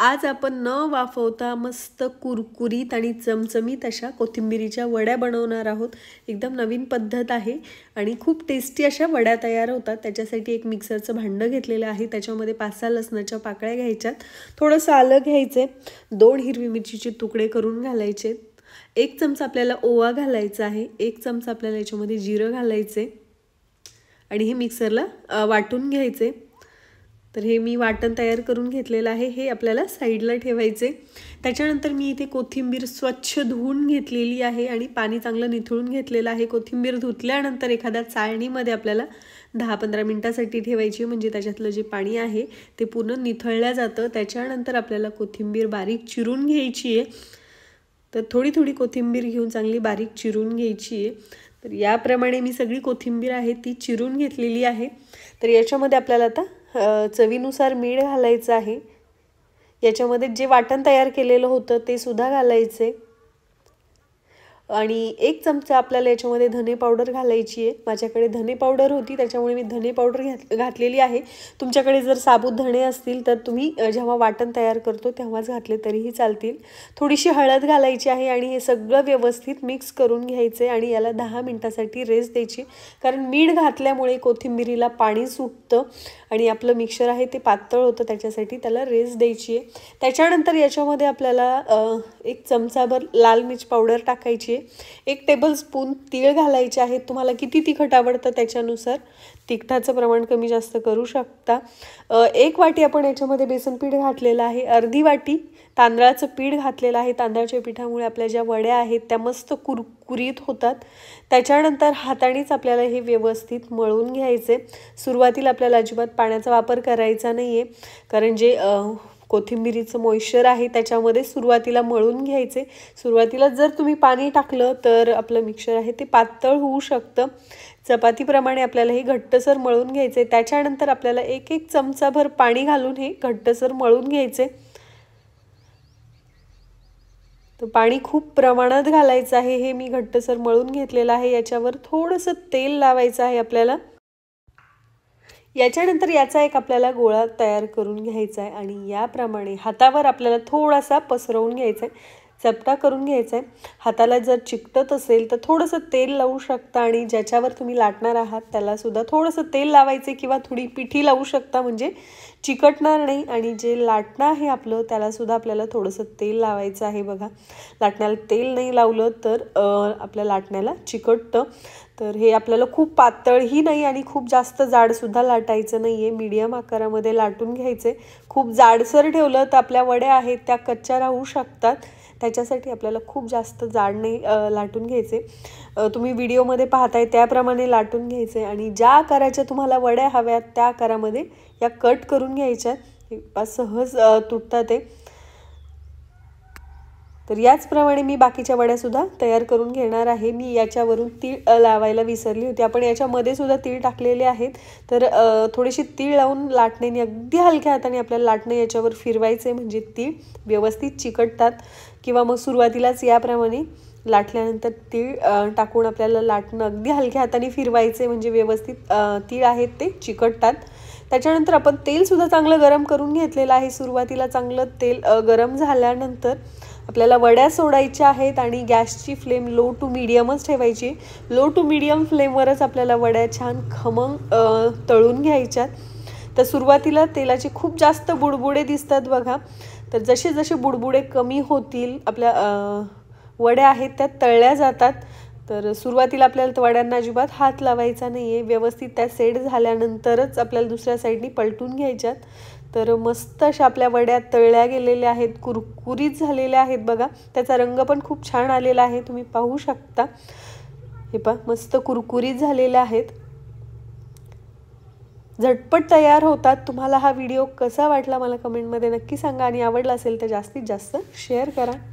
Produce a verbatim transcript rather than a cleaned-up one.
आज आपण न वाफवता मस्त कुरकुरीत आणि चमचमीत अशा कोथिंबीरीच्या वड्या बनवणार आहोत। एकदम नवीन पद्धत आहे आणि खूप टेस्टी अशा वड्या तयार होतात। त्याच्यासाठी एक मिक्सरचं भांडं घेतलेलं आहे, त्याच्यामध्ये पाच सहा लसणाच्या पाकळ्या घ्यायच्यात, थोडंसं आलं घ्यायचे, दोन हिरवी मिरचीचे तुकडे करून घालायचे, एक चमचा आपल्याला ओवा घालायचा आहे, एक चमचा आपल्याला याच्यामध्ये जिरं घालायचे आणि हे मिक्सरला वाटून घ्यायचे। तर हे मी वाटण तयार करून घेतलेलं आहे, हे आपल्याला साइडला ठेवायचे। त्याच्यानंतर मी इथे कोथिंबीर स्वच्छ धुवून घेतलेली आहे आणि पाणी चांगलं निथळून घेतलेलं आहे। कोथिंबीर धुतल्यानंतर एखाद्या चाळणीमध्ये आपल्याला दहा पंधरा मिनिटांसाठी ठेवायची, म्हणजे त्याच्यातलं जे पाणी आहे ते पूर्ण निथळलं जातं। त्याच्यानंतर आपल्याला कोथिंबीर बारीक चिरून घ्यायची आहे। तर थोडी थोडी कोथिंबीर घेऊन चांगली बारीक चिरून घ्यायची आहे। तर याप्रमाणे मी सगळी कोथिंबीर आहे ती चिरून घेतलेली आहे। तर याच्यामध्ये आपल्याला आता चवीनुसार मीठ घालायचं आहे। याच्यामध्ये जे वाटण तयार केलेलं होतं ते सुद्धा घालायचे आणि एक चमचा आपल्याला याच्यामध्ये धने पावडर घालायची आहे। माझ्याकडे धने पावडर होती त्याच्यामुळे मी धने पावडर घातलेली आहे। तुमच्याकडे जर साबूत धणे असतील तर तुम्ही जेव्हा वाटण तयार करतो तेव्हाच घातले तरीही चालतील। थोडीशी हळद घालायची आहे आणि हे सगळं व्यवस्थित मिक्स करून घ्यायचे आणि याला दहा मिनिटांसाठी रेस्ट द्यायची, कारण मीठ घातल्यामुळे कोथिंबीरीला पाणी सुटतं आणि आपलं मिक्सचर आहे ते पातळ होतं, त्याच्यासाठी त्याला रेस्ट द्यायची आहे। त्याच्यानंतर याच्यामध्ये आपल्याला एक चमचाभर लाल मिर्च पावडर टाकायची आहे, एक टेबलस्पून तीळ घालायचे आहेत। तुम्हाला किती तिखट आवडतं त्याच्यानुसार तिखटाचं प्रमाण कमी जास्त करू शकता। एक वाटी आपण याच्यामध्ये बेसन पीठ घातलेलं आहे, अर्धी वाटी तांदळाचं पीठ घातलेलं आहे। तांदळाच्या पिठामुळे आपल्या ज्या वड्या आहेत त्या मस्त कुरकुरीत होतात। त्याच्यानंतर हातानेच आपल्याला हे व्यवस्थित मळून घ्यायचे। सुरुवातीला आपल्याला अजिबात पाण्याचा वापर करायचा नाहीये, कारण जे कोथिंबीरीचं मॉइश्चर आहे त्याच्यामध्ये सुरुवातीला मळून घ्यायचे। सुरुवातीला जर तुम्ही पाणी टाकलं तर आपलं मिक्सचर आहे ते पातळ होऊ शकतं। चपातीप्रमाणे आपल्याला हे घट्टसर मळून घ्यायचे। त्याच्यानंतर आपल्याला एक एक चमचाभर पाणी घालून हे घट्टसर मळून घ्यायचे। तर पाणी खूप प्रमाणात घालायचं आहे। हे मी घट्टसर मळून घेतलेलं आहे। याच्यावर थोडंसं तेल लावायचं आहे आपल्याला। याच्यानंतर याचा एक आपल्याला गोळा तयार करून घ्यायचा आहे आणि याप्रमाणे हातावर आपल्याला थोडासा पसरवून घ्यायचा आहे, चपटा करून घ्यायचा आहे। हाताला जर चिकटत असेल तर थोडंसं तेल लावू शकता आणि ज्याच्यावर तुम्ही लाटणार आहात त्याला सुद्धा थोडंसं तेल लावायचे किंवा थोडी पिठी लावू शकता, म्हणजे चिकटणार नाही। आणि जे लाटणं आहे आपलं त्याला सुद्धा आपल्याला थोडंसं तेल लावायचं आहे। बघा, लाटण्याला तेल नाही लावलं तर आपल्या लाटण्याला चिकटतं। तर हे आपल्याला खूप पातळही नाही आणि खूप जास्त जाडसुद्धा लाटायचं नाही आहे, मीडियम आकारामध्ये लाटून घ्यायचे। खूप जाडसर ठेवलं तर आपल्या वड्या आहेत त्या कच्च्या राहू शकतात, त्याच्यासाठी आपल्याला खूप जास्त जाड नाही लाटून घ्यायचे। तुम्ही व्हिडिओमध्ये पाहताय त्याप्रमाणे लाटून घ्यायचे आणि ज्या आकाराच्या तुम्हाला वड्या हव्यात त्या आकारामध्ये या कट करून घ्यायच्या। सहज तुटतात ते। तर याचप्रमाणे मी बाकीच्या वड्या सुद्धा तयार करून घेणार आहे। मी याच्यावरून तीळ लावायला विसरली होती, आपण याच्यामध्ये सुद्धा तीळ टाकलेले आहेत। तर थोडीशी तीळ लावून लाटण्याने अगदी हलक्या हाताने आपल्याला लाटणं याच्यावर फिरवायचे, म्हणजे तीळ व्यवस्थित चिकटतात। किंवा मग सुरुवातीलाच याप्रमाणे लाटल्यानंतर तीळ टाकून आपल्याला लाटणं अगदी हलक्या हाताने फिरवायचे, म्हणजे व्यवस्थित तीळ आहेत ते चिकटतात। त्याच्यानंतर आपण तेल सुद्धा चांगलं गरम करून घेतलेलं आहे। सुरुवातीला चांगलं तेल गरम झाल्यानंतर आपल्याला वड्या सोडायच्या आहेत आणि गॅसची फ्लेम लो टू मीडियमच ठेवायची। लो टू मीडियम फ्लेमवरच आपल्याला वड्या छान खमंग तळून घ्यायच्यात। तर सुरुवातीला तेलाचे खूप जास्त बुडबुडे दिसतात बघा, तर जसे जसे बुडबुडे कमी होतील आपल्या वड्या आहेत त्या तळल्या जातात। तर सुरुवातीला आपल्याला वड्यांना अजिबात हात लावायचा नाही आहे, व्यवस्थित त्या सेट झाल्यानंतरच आपल्याला दुसऱ्या साईडनी पलटून घ्यायच्यात। तर मस्त अशा आपल्या वड्या तळल्या गेलेल्या आहेत, कुरकुरीत झालेल्या आहेत बघा, त्याचा रंग पण खूप छान आलेला आहे, तुम्ही पाहू शकता। हे पहा, मस्त कुरकुरीत झालेल्या आहेत, झटपट तयार होतात। तुम्हाला हा व्हिडिओ कसा वाटला मला कमेंटमध्ये नक्की सांगा आणि आवडला असेल तर जास्तीत जास्त शेअर करा।